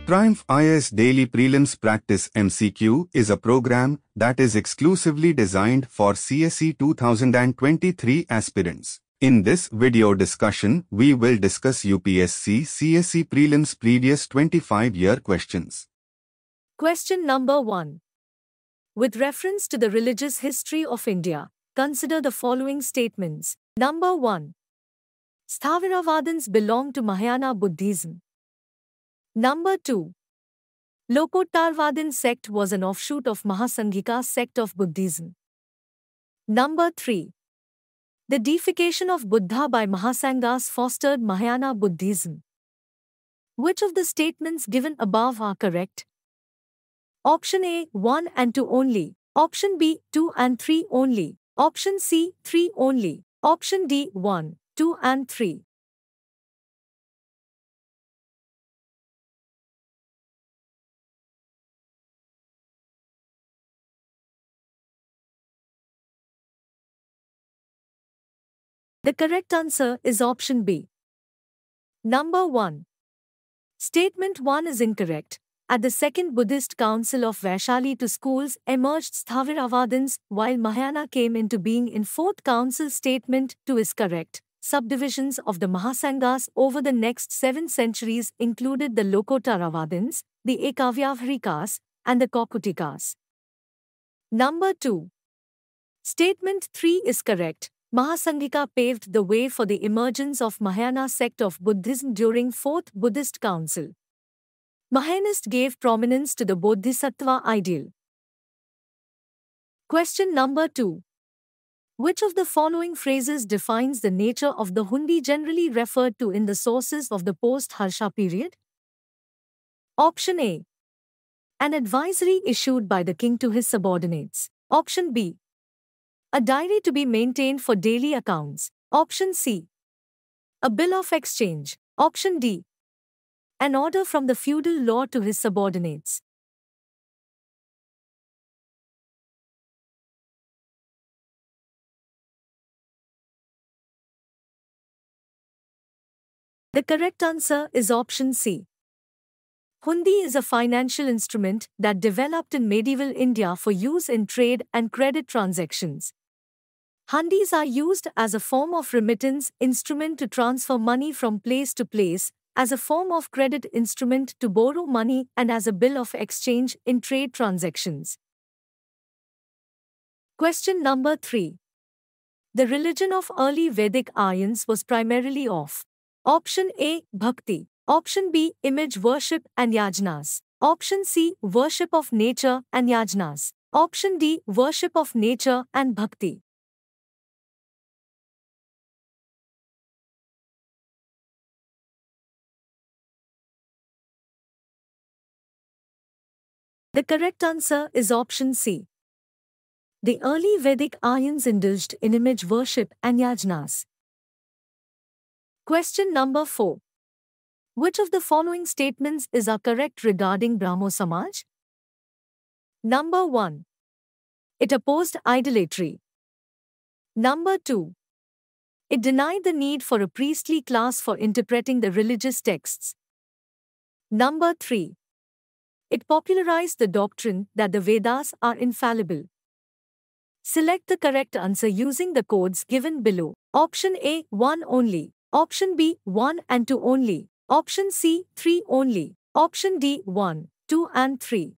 Triumph IAS Daily Prelims Practice MCQ is a program that is exclusively designed for CSE 2023 aspirants. In this video discussion, we will discuss UPSC CSE Prelims previous 25-year questions. Question number 1. With reference to the religious history of India, consider the following statements. Number 1. Sthaviravadins belong to Mahayana Buddhism. Number 2. Lokottarvadin sect was an offshoot of Mahasanghika sect of Buddhism. Number 3. The deification of Buddha by Mahasanghas fostered Mahayana Buddhism. Which of the statements given above are correct? Option A, 1 and 2 only. Option B, 2 and 3 only. Option C, 3 only. Option D, 1, 2 and 3. The correct answer is option B. Number 1. Statement 1 is incorrect. At the Second Buddhist Council of Vaishali, two schools emerged, Sthaviravadins, while Mahayana came into being in Fourth Council. Statement 2 is correct. Subdivisions of the Mahasanghas over the next 7 centuries included the Lokottarvadins, the Ekavyavaharikas, and the Kaukutikas. Number 2. Statement 3 is correct. Mahasanghika paved the way for the emergence of Mahayana sect of Buddhism during Fourth Buddhist Council. Mahayanists gave prominence to the Bodhisattva ideal. Question number 2. Which of the following phrases defines the nature of the hundi generally referred to in the sources of the post-Harsha period? Option A. An advisory issued by the king to his subordinates. Option B. A diary to be maintained for daily accounts. Option C. A bill of exchange. Option D. An order from the feudal lord to his subordinates. The correct answer is option C. Hundi is a financial instrument that developed in medieval India for use in trade and credit transactions. Hundis are used as a form of remittance instrument to transfer money from place to place, as a form of credit instrument to borrow money, and as a bill of exchange in trade transactions. Question number 3. The religion of early Vedic Aryans was primarily of Option A, Bhakti. Option B, image worship and yajnas. Option C, worship of nature and yajnas. Option D, worship of nature and bhakti. The correct answer is option C. The early Vedic Aryans indulged in image worship and yajnas. Question number 4. Which of the following statements is correct regarding Brahmo Samaj? Number 1. It opposed idolatry. Number 2. It denied the need for a priestly class for interpreting the religious texts. Number 3. It popularized the doctrine that the Vedas are infallible. Select the correct answer using the codes given below. Option A, 1 only. Option B, 1 and 2 only. Option C, 3 only. Option D, 1, 2 and 3.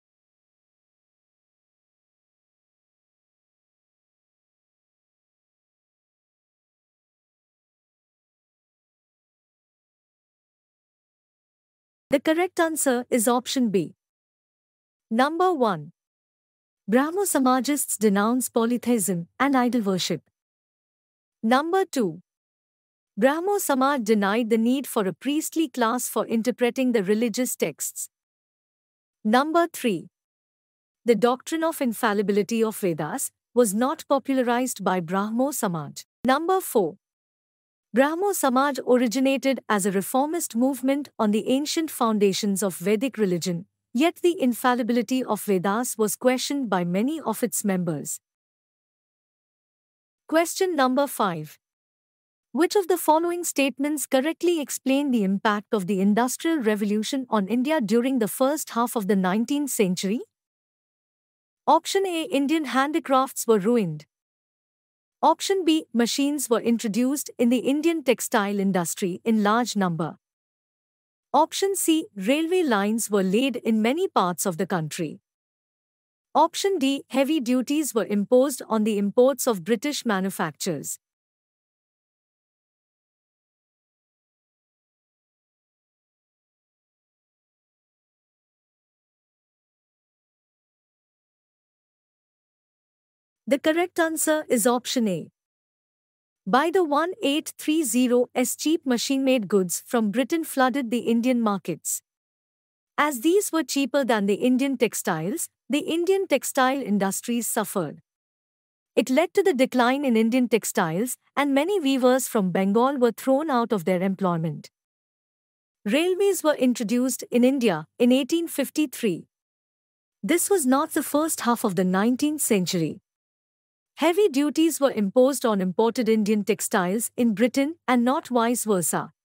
The correct answer is option B. Number 1. Brahmo Samajists denounce polytheism and idol worship. Number 2. Brahmo Samaj denied the need for a priestly class for interpreting the religious texts. Number 3. The doctrine of infallibility of Vedas was not popularized by Brahmo Samaj. Number 4. Brahmo Samaj originated as a reformist movement on the ancient foundations of Vedic religion, yet the infallibility of Vedas was questioned by many of its members. Question number 5. Which of the following statements correctly explain the impact of the Industrial Revolution on India during the first half of the 19th century? Option A. Indian handicrafts were ruined. Option B. Machines were introduced in the Indian textile industry in large number. Option C. Railway lines were laid in many parts of the country. Option D. Heavy duties were imposed on the imports of British manufactures. The correct answer is option A. By the 1830s, cheap machine-made goods from Britain flooded the Indian markets. As these were cheaper than the Indian textiles, the Indian textile industries suffered. It led to the decline in Indian textiles, and many weavers from Bengal were thrown out of their employment. Railways were introduced in India in 1853. This was not the first half of the 19th century. Heavy duties were imposed on imported Indian textiles in Britain and not vice versa.